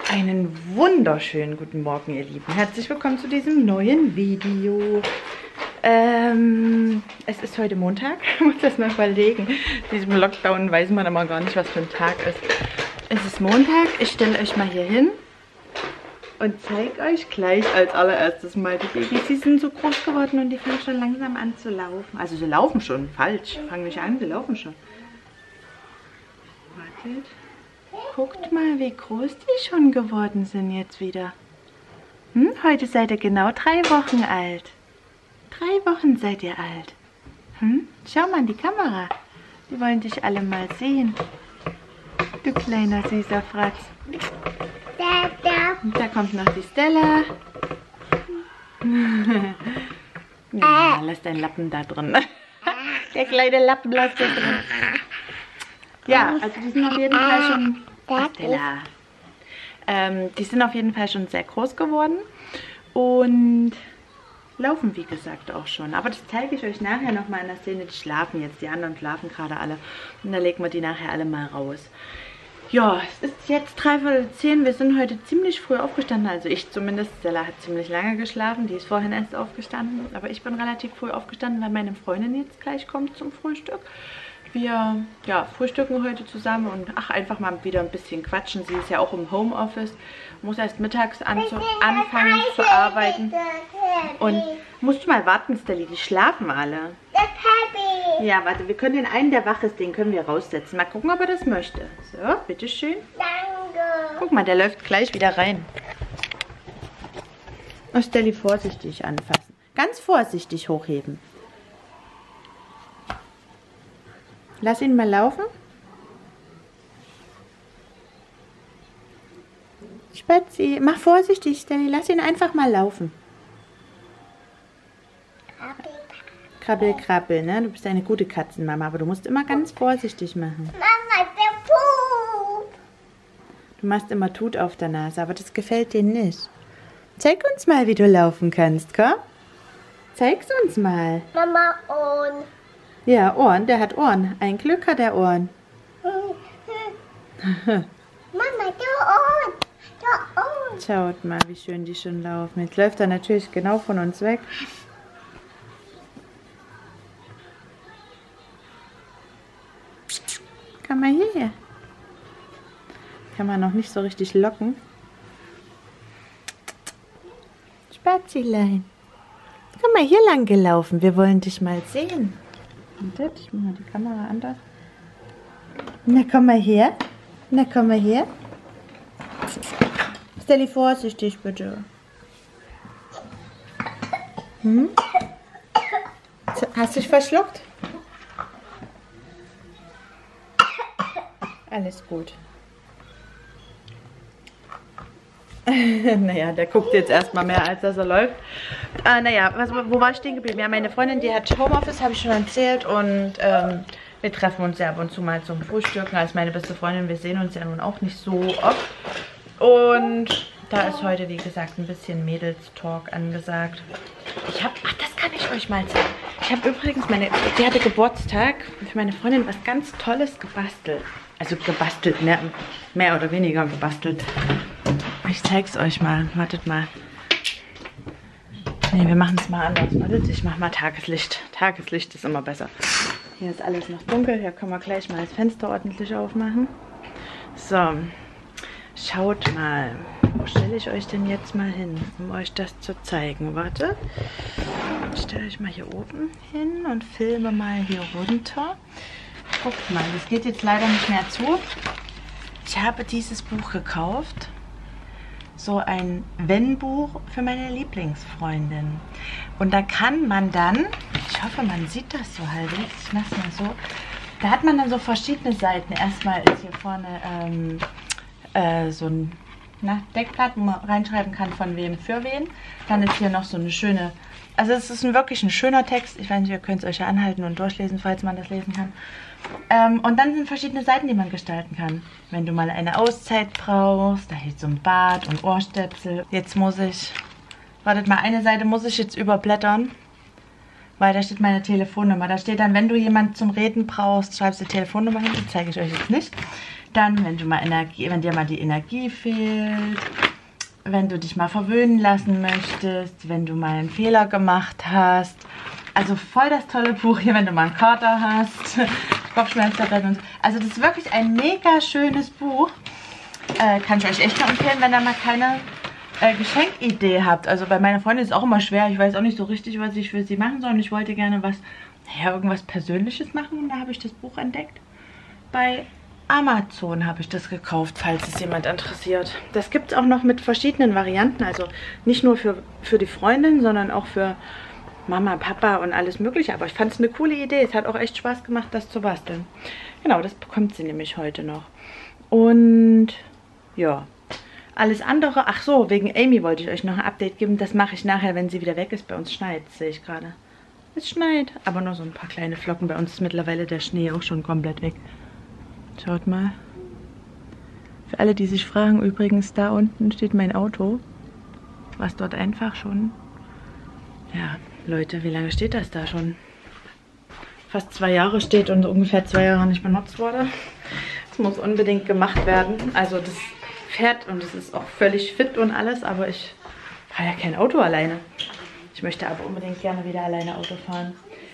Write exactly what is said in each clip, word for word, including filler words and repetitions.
Einen wunderschönen guten Morgen, ihr Lieben. Herzlich willkommen zu diesem neuen Video. Ähm, es ist heute Montag. Ich muss das mal überlegen. In diesem Lockdown weiß man immer gar nicht, was für ein Tag ist. Es ist Montag. Ich stelle euch mal hier hin und zeige euch gleich als allererstes mal die Babys. Sie sind so groß geworden und die fangen schon langsam an zu laufen. Also sie laufen schon. Falsch. Fangen nicht an, sie laufen schon. Wartet. Guckt mal, wie groß die schon geworden sind jetzt wieder. Hm? Heute seid ihr genau drei Wochen alt. Drei Wochen seid ihr alt. Hm? Schau mal in die Kamera. Die wollen dich alle mal sehen. Du kleiner süßer Fratz. Und da kommt noch die Stella. Ja, lass deinen Lappen da drin. Der kleine Lappen lass da drin. Ja, also die sind auf jeden Fall schon... Stella. Ähm, die sind auf jeden Fall schon sehr groß geworden und laufen, wie gesagt, auch schon. Aber das zeige ich euch nachher nochmal in der Szene. Die schlafen jetzt, die anderen schlafen gerade alle. Und da legen wir die nachher alle mal raus. Ja, es ist jetzt dreiviertel zehn. Wir sind heute ziemlich früh aufgestanden. Also ich zumindest. Stella hat ziemlich lange geschlafen. Die ist vorhin erst aufgestanden. Aber ich bin relativ früh aufgestanden, weil meine Freundin jetzt gleich kommt zum Frühstück. Wir ja, frühstücken heute zusammen und ach, einfach mal wieder ein bisschen quatschen. Sie ist ja auch im Homeoffice, muss erst mittags an zu, anfangen zu arbeiten. Und musst du mal warten, Stelli, die schlafen alle. Ja, warte, wir können den einen, der wach ist, den können wir raussetzen. Mal gucken, ob er das möchte. So, bitteschön. Danke. Guck mal, der läuft gleich wieder rein. Oh, Stelli, vorsichtig anfassen. Ganz vorsichtig hochheben. Lass ihn mal laufen. Spazi, mach vorsichtig, Stelli. Lass ihn einfach mal laufen. Krabbel, krabbel, ne? Du bist eine gute Katzenmama, aber du musst immer ganz vorsichtig machen. Mama, der Pup. Du machst immer Tut auf der Nase, aber das gefällt dir nicht. Zeig uns mal, wie du laufen kannst, komm? Zeig's uns mal. Mama, und... Ja, Ohren, der hat Ohren. Ein Glück hat er Ohren. Mama, der Ohren. Der Ohren. Schaut mal, wie schön die schon laufen. Jetzt läuft er natürlich genau von uns weg. Komm mal hier. Kann man noch nicht so richtig locken. Spazilein. Komm mal hier lang gelaufen. Wir wollen dich mal sehen. Ich mache mal die Kamera anders. Na, komm mal her. Na, komm mal her. Stelli, vorsichtig bitte. Hm? Hast du dich verschluckt? Alles gut. Naja, der guckt jetzt erstmal mehr, als dass er läuft. Äh, naja, was, wo war ich stehen geblieben? Ja, meine Freundin, die hat Homeoffice, habe ich schon erzählt. Und ähm, wir treffen uns ja ab und zu mal zum Frühstücken. Als meine beste Freundin, wir sehen uns ja nun auch nicht so oft. Und da ist heute, wie gesagt, ein bisschen Mädels-Talk angesagt. Ich habe, ach, das kann ich euch mal zeigen. Ich habe übrigens, meine, die hatte Geburtstag, für meine Freundin was ganz Tolles gebastelt. Also gebastelt, mehr, mehr oder weniger gebastelt. Ich zeig's euch mal. Wartet mal. Ne, wir machen es mal anders. Wartet, ich mach mal Tageslicht. Tageslicht ist immer besser. Hier ist alles noch dunkel. Hier können wir gleich mal das Fenster ordentlich aufmachen. So. Schaut mal. Wo stelle ich euch denn jetzt mal hin, um euch das zu zeigen? Warte. Ich stelle euch mal hier oben hin und filme mal hier runter. Guckt mal, das geht jetzt leider nicht mehr zu. Ich habe dieses Buch gekauft. So ein Wenn-Buch für meine Lieblingsfreundin. Und da kann man dann, ich hoffe, man sieht das so halbwegs, ich mache es mal so, da hat man dann so verschiedene Seiten. Erstmal ist hier vorne ähm, äh, so ein na, Deckblatt, wo man reinschreiben kann, von wem für wen. Dann ist hier noch so eine schöne, also es ist ein, wirklich ein schöner Text. Ich weiß nicht, ihr könnt es euch ja anhalten und durchlesen, falls man das lesen kann. Ähm, und dann sind verschiedene Seiten, die man gestalten kann. Wenn du mal eine Auszeit brauchst, da hilft so ein Bad und Ohrstöpsel. Jetzt muss ich, wartet mal, eine Seite muss ich jetzt überblättern, weil da steht meine Telefonnummer. Da steht dann, wenn du jemanden zum Reden brauchst, schreibst du die Telefonnummer hin. Die zeige ich euch jetzt nicht. Dann, wenn du mal Energie, wenn dir mal die Energie fehlt, wenn du dich mal verwöhnen lassen möchtest, wenn du mal einen Fehler gemacht hast. Also voll das tolle Buch hier, wenn du mal einen Kater hast, Kopfschmerztabletten und so. Also das ist wirklich ein mega schönes Buch. Äh, kann ich euch echt nur empfehlen, wenn ihr mal keine äh, Geschenkidee habt. Also bei meiner Freundin ist es auch immer schwer. Ich weiß auch nicht so richtig, was ich für sie machen soll. Und ich wollte gerne was, ja, irgendwas Persönliches machen. Und da habe ich das Buch entdeckt. Bei Amazon habe ich das gekauft, falls es jemand interessiert. Das gibt es auch noch mit verschiedenen Varianten. Also nicht nur für, für die Freundin, sondern auch für Mama, Papa und alles mögliche. Aber ich fand es eine coole Idee. Es hat auch echt Spaß gemacht, das zu basteln. Genau, das bekommt sie nämlich heute noch. Und ja, alles andere. Ach so, wegen Amy wollte ich euch noch ein Update geben. Das mache ich nachher, wenn sie wieder weg ist. Bei uns schneit, sehe ich gerade. Es schneit, aber nur so ein paar kleine Flocken. Bei uns ist mittlerweile der Schnee auch schon komplett weg. Schaut mal. Für alle, die sich fragen, übrigens, da unten steht mein Auto. Was dort einfach schon... Ja, Leute, wie lange steht das da schon? Fast zwei Jahre steht und ungefähr zwei Jahre nicht benutzt wurde. Das muss unbedingt gemacht werden. Also das fährt und es ist auch völlig fit und alles, aber ich fahre ja kein Auto alleine. Ich möchte aber unbedingt gerne wieder alleine Auto fahren.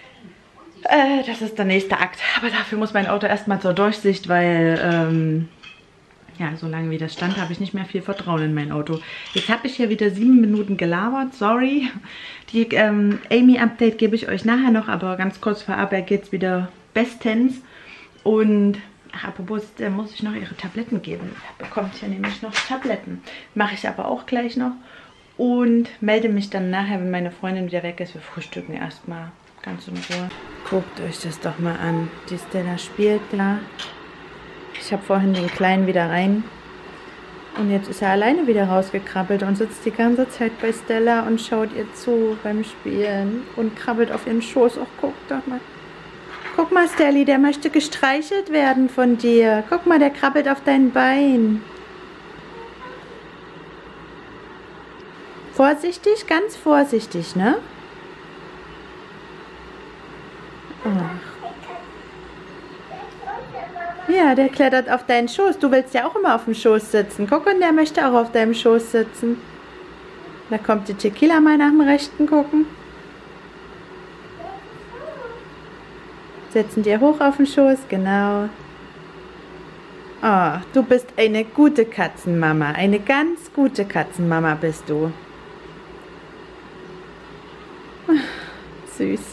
Äh, das ist der nächste Akt. Aber dafür muss mein Auto erstmal zur Durchsicht, weil, ähm, ja, so lange wie das stand, habe ich nicht mehr viel Vertrauen in mein Auto. Jetzt habe ich hier wieder sieben Minuten gelabert, sorry. Die ähm, Amy-Update gebe ich euch nachher noch, aber ganz kurz vorab geht es wieder bestens. Und, ach, apropos, da muss ich noch ihre Tabletten geben. Er bekommt hier nämlich noch Tabletten. Mache ich aber auch gleich noch. Und melde mich dann nachher, wenn meine Freundin wieder weg ist. Wir frühstücken erstmal. Ganz in Ruhe. Guckt euch das doch mal an. Die Stella spielt da. Ich habe vorhin den Kleinen wieder rein. Und jetzt ist er alleine wieder rausgekrabbelt und sitzt die ganze Zeit bei Stella und schaut ihr zu beim Spielen. Und krabbelt auf ihren Schoß. Ach, guck doch mal. Guck mal, Stelly, der möchte gestreichelt werden von dir. Guck mal, der krabbelt auf dein Bein. Vorsichtig, ganz vorsichtig, ne? Ach. Ja, der klettert auf deinen Schoß. Du willst ja auch immer auf dem Schoß sitzen. Guck, und der möchte auch auf deinem Schoß sitzen. Da kommt die Tequila mal nach dem Rechten gucken. Setzen dir hoch auf den Schoß, genau. Oh, du bist eine gute Katzenmama. Eine ganz gute Katzenmama bist du. Süß.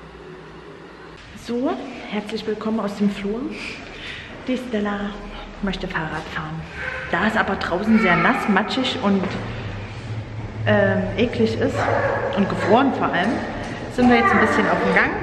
So, herzlich willkommen aus dem Flur. Die Stella möchte Fahrrad fahren. Da es aber draußen sehr nass, matschig und ähm, eklig ist und gefroren vor allem, sind wir jetzt ein bisschen auf dem Gang.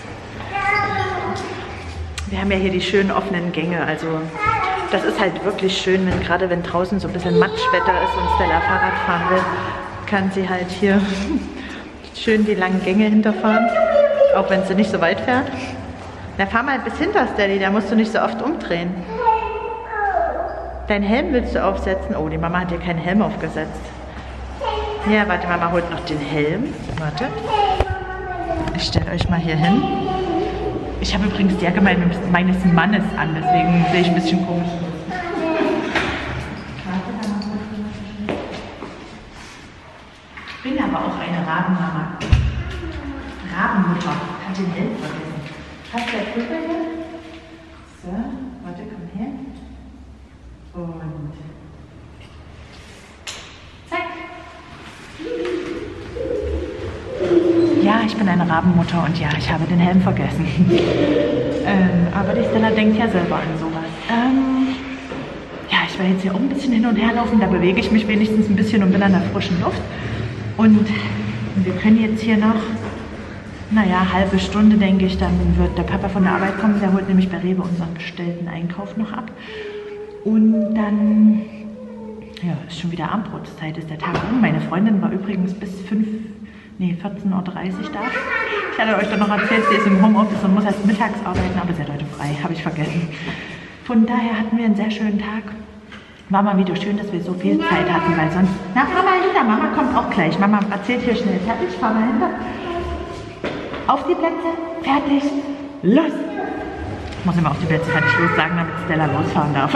Wir haben ja hier die schönen offenen Gänge, also das ist halt wirklich schön, wenn gerade wenn draußen so ein bisschen Matschwetter ist und Stella Fahrrad fahren will, kann sie halt hier schön die langen Gänge hinterfahren, auch wenn sie nicht so weit fährt. Na, fahr mal bis hinter, Stelly, da musst du nicht so oft umdrehen. Deinen Helm willst du aufsetzen? Oh, die Mama hat dir keinen Helm aufgesetzt. Ja, warte, Mama holt noch den Helm. Warte. Ich stelle euch mal hier hin. Ich habe übrigens die Jacke meines Mannes an, deswegen sehe ich ein bisschen komisch aus. Ich bin aber auch eine Rabenmama. Rabenmutter. Hat den Helm vergessen. Hast du der Kuppe hier? So, warte, komm her. Und zack. Ja, ich bin eine Rabenmutter und ja, ich habe den Helm vergessen. ähm, aber die Stella denkt ja selber an sowas. Ähm, ja, ich werde jetzt hier auch ein bisschen hin und her laufen. Da bewege ich mich wenigstens ein bisschen und bin an der frischen Luft. Und wir können jetzt hier noch, naja, halbe Stunde, denke ich, dann wird der Papa von der Arbeit kommen. Der holt nämlich bei Rewe unseren bestellten Einkauf noch ab. Und dann, ja, ist schon wieder Abendbrotzeit, ist der Tag um. Meine Freundin war übrigens bis fünf, nee, vierzehn Uhr dreißig da. Ich hatte euch doch noch erzählt, sie ist im Homeoffice und muss erst mittags arbeiten, aber sie hat heute frei, habe ich vergessen. Von daher hatten wir einen sehr schönen Tag. War mal wieder schön, dass wir so viel Zeit hatten, weil sonst... Na, fahr mal hinter, Mama kommt auch gleich. Mama erzählt hier schnell fertig, fahr mal hinter. Auf die Plätze, fertig, los! Muss immer auf die Plätze fertig los sagen, damit Stella losfahren darf.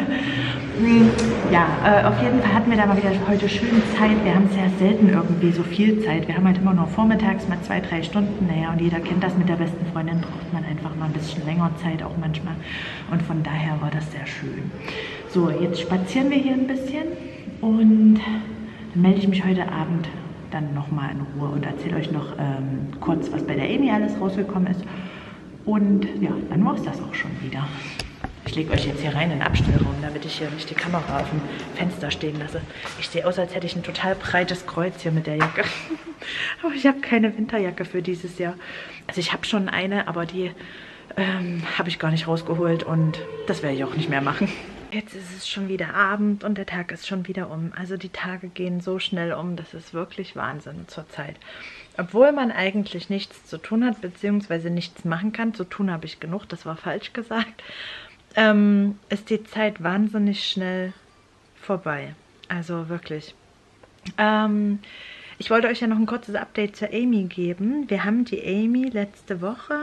Ja, äh, auf jeden Fall hatten wir da mal wieder heute schön Zeit. Wir haben sehr selten irgendwie so viel Zeit. Wir haben halt immer nur vormittags mal zwei, drei Stunden. Naja, und jeder kennt das, mit der besten Freundin braucht man einfach mal ein bisschen länger Zeit auch manchmal. Und von daher war das sehr schön. So, jetzt spazieren wir hier ein bisschen und dann melde ich mich heute Abend dann nochmal in Ruhe und erzähle euch noch ähm, kurz, was bei der Amy alles rausgekommen ist. Und ja, dann war es das auch schon wieder. Ich lege euch jetzt hier rein in den Abstellraum, damit ich hier nicht die Kamera auf dem Fenster stehen lasse. Ich sehe aus, als hätte ich ein total breites Kreuz hier mit der Jacke. Aber ich habe keine Winterjacke für dieses Jahr. Also ich habe schon eine, aber die ähm, habe ich gar nicht rausgeholt und das werde ich auch nicht mehr machen. Jetzt ist es schon wieder Abend und der Tag ist schon wieder um. Also die Tage gehen so schnell um, das ist wirklich Wahnsinn zurzeit. Obwohl man eigentlich nichts zu tun hat, beziehungsweise nichts machen kann. Zu tun habe ich genug, das war falsch gesagt. Ähm, ist die Zeit wahnsinnig schnell vorbei. Also wirklich. Ähm, ich wollte euch ja noch ein kurzes Update zur Amy geben. Wir haben die Amy letzte Woche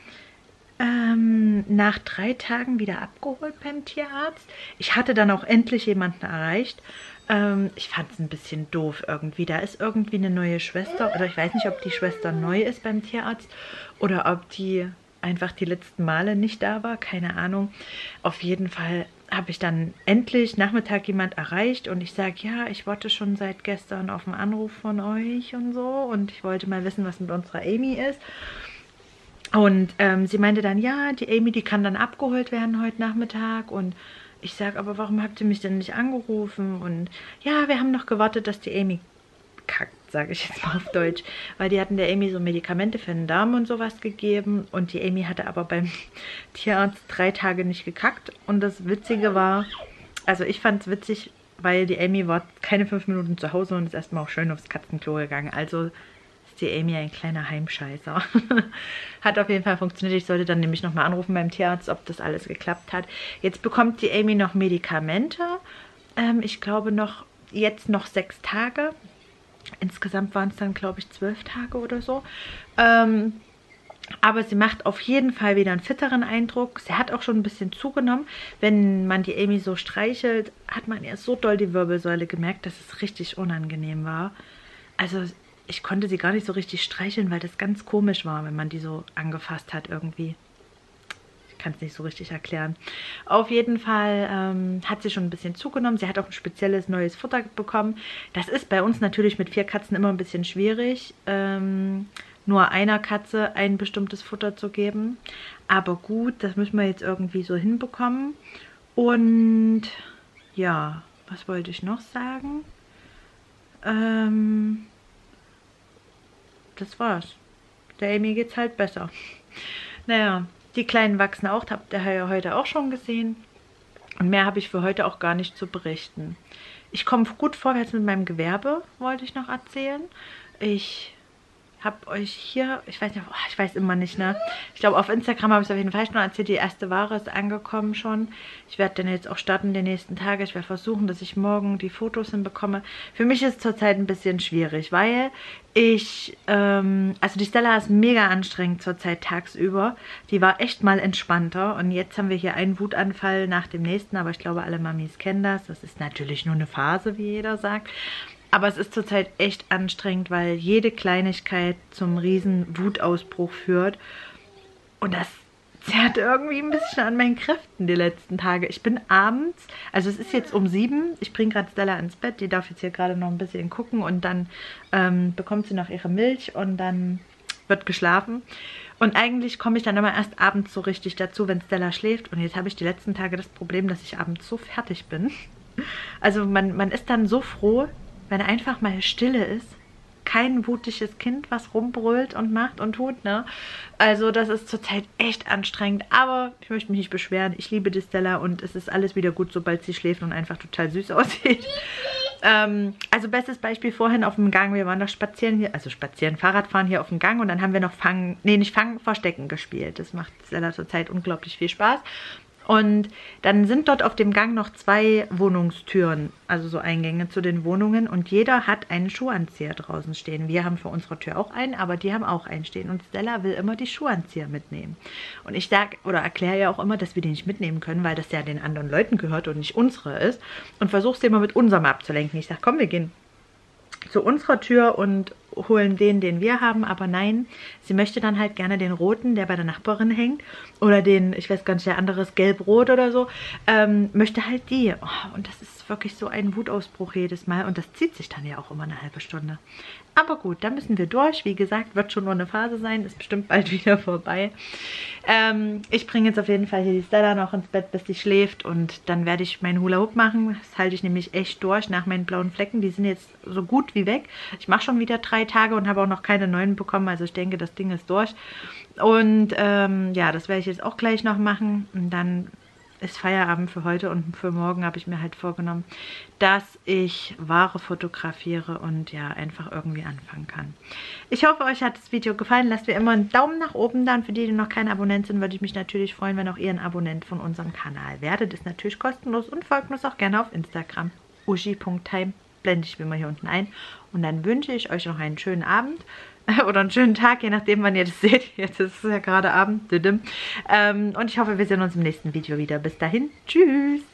ähm, nach drei Tagen wieder abgeholt beim Tierarzt. Ich hatte dann auch endlich jemanden erreicht. Ähm, ich fand es ein bisschen doof irgendwie. Da ist irgendwie eine neue Schwester, oder ich weiß nicht, ob die Schwester neu ist beim Tierarzt oder ob die einfach die letzten Male nicht da war, keine Ahnung. Auf jeden Fall habe ich dann endlich Nachmittag jemand erreicht und ich sage, ja, ich warte schon seit gestern auf einen Anruf von euch und so und ich wollte mal wissen, was mit unserer Amy ist. Und ähm, sie meinte dann, ja, die Amy, die kann dann abgeholt werden heute Nachmittag und ich sage, aber warum habt ihr mich denn nicht angerufen? Und ja, wir haben noch gewartet, dass die Amy kackt, sage ich jetzt mal auf Deutsch. Weil die hatten der Amy so Medikamente für den Darm und sowas gegeben. Und die Amy hatte aber beim Tierarzt drei Tage nicht gekackt. Und das Witzige war, also ich fand es witzig, weil die Amy war keine fünf Minuten zu Hause und ist erstmal auch schön aufs Katzenklo gegangen. Also ist die Amy ein kleiner Heimscheißer. Hat auf jeden Fall funktioniert. Ich sollte dann nämlich nochmal anrufen beim Tierarzt, ob das alles geklappt hat. Jetzt bekommt die Amy noch Medikamente. Ähm, ich glaube noch jetzt noch sechs Tage. Insgesamt waren es dann, glaube ich, zwölf Tage oder so. Ähm, aber sie macht auf jeden Fall wieder einen fitteren Eindruck. Sie hat auch schon ein bisschen zugenommen. Wenn man die Amy so streichelt, hat man ihr so doll die Wirbelsäule gemerkt, dass es richtig unangenehm war. Also ich konnte sie gar nicht so richtig streicheln, weil das ganz komisch war, wenn man die so angefasst hat irgendwie. Ich kann es nicht so richtig erklären. Auf jeden Fall ähm, hat sie schon ein bisschen zugenommen. Sie hat auch ein spezielles neues Futter bekommen. Das ist bei uns natürlich mit vier Katzen immer ein bisschen schwierig, ähm, nur einer Katze ein bestimmtes Futter zu geben. Aber gut, das müssen wir jetzt irgendwie so hinbekommen. Und ja, was wollte ich noch sagen? Ähm, das war's. Der Amy geht's halt besser. Naja, die Kleinen wachsen auch, habt ihr ja heute auch schon gesehen. Und mehr habe ich für heute auch gar nicht zu berichten. Ich komme gut vorwärts mit meinem Gewerbe, wollte ich noch erzählen. Ich habe euch hier, ich weiß nicht, oh, ich weiß immer nicht, ne? Ich glaube, auf Instagram habe ich es auf jeden Fall schon erzählt, die erste Ware ist angekommen schon. Ich werde dann jetzt auch starten die nächsten Tage. Ich werde versuchen, dass ich morgen die Fotos hinbekomme. Für mich ist es zurzeit ein bisschen schwierig, weil ich, ähm, also die Stella ist mega anstrengend zurzeit tagsüber. Die war echt mal entspannter und jetzt haben wir hier einen Wutanfall nach dem nächsten, aber ich glaube, alle Mamis kennen das. Das ist natürlich nur eine Phase, wie jeder sagt. Aber es ist zurzeit echt anstrengend, weil jede Kleinigkeit zum riesen Wutausbruch führt. Und das zerrt irgendwie ein bisschen an meinen Kräften die letzten Tage. Ich bin abends, also es ist jetzt um sieben, ich bringe gerade Stella ins Bett, die darf jetzt hier gerade noch ein bisschen gucken und dann ähm, bekommt sie noch ihre Milch und dann wird geschlafen. Und eigentlich komme ich dann immer erst abends so richtig dazu, wenn Stella schläft. Und jetzt habe ich die letzten Tage das Problem, dass ich abends so fertig bin. Also man, man ist dann so froh, wenn einfach mal Stille ist, kein wutiges Kind, was rumbrüllt und macht und tut, ne? Also das ist zurzeit echt anstrengend, aber ich möchte mich nicht beschweren. Ich liebe die Stella und es ist alles wieder gut, sobald sie schläft und einfach total süß aussieht. ähm, also bestes Beispiel vorhin auf dem Gang, wir waren noch spazieren hier, also spazieren, Fahrradfahren hier auf dem Gang und dann haben wir noch Fangen, nee, nicht Fangen, Verstecken gespielt. Das macht Stella zurzeit unglaublich viel Spaß. Und dann sind dort auf dem Gang noch zwei Wohnungstüren, also so Eingänge zu den Wohnungen. Und jeder hat einen Schuhanzieher draußen stehen. Wir haben vor unserer Tür auch einen, aber die haben auch einen stehen. Und Stella will immer die Schuhanzieher mitnehmen. Und ich sage oder erkläre ja auch immer, dass wir die nicht mitnehmen können, weil das ja den anderen Leuten gehört und nicht unsere ist. Und versuche sie immer mit unserem abzulenken. Ich sage, komm, wir gehen zu unserer Tür und holen den, den wir haben, aber nein, sie möchte dann halt gerne den roten, der bei der Nachbarin hängt, oder den, ich weiß gar nicht, der andere ist gelb-rot oder so, ähm, möchte halt die. Oh, und das ist wirklich so ein Wutausbruch jedes Mal und das zieht sich dann ja auch immer eine halbe Stunde. Aber gut, da müssen wir durch. Wie gesagt, wird schon nur eine Phase sein, ist bestimmt bald wieder vorbei. Ähm, ich bringe jetzt auf jeden Fall hier die Stella noch ins Bett, bis sie schläft und dann werde ich meinen Hula Hoop machen. Das halte ich nämlich echt durch nach meinen blauen Flecken. Die sind jetzt so gut wie weg. Ich mache schon wieder drei Tage und habe auch noch keine neuen bekommen, also ich denke, das Ding ist durch. Und ähm, ja, das werde ich jetzt auch gleich noch machen und dann ist Feierabend für heute und für morgen habe ich mir halt vorgenommen, dass ich Ware fotografiere und ja, einfach irgendwie anfangen kann. Ich hoffe, euch hat das Video gefallen. Lasst mir immer einen Daumen nach oben da und für die, die noch kein Abonnent sind, würde ich mich natürlich freuen, wenn auch ihr ein Abonnent von unserem Kanal werdet. Ist natürlich kostenlos und folgt uns auch gerne auf Instagram. uschi punkt time blende ich wie immer hier unten ein. Und dann wünsche ich euch noch einen schönen Abend oder einen schönen Tag, je nachdem, wann ihr das seht. Jetzt ist es ja gerade Abend. Ähm, und ich hoffe, wir sehen uns im nächsten Video wieder. Bis dahin, tschüss!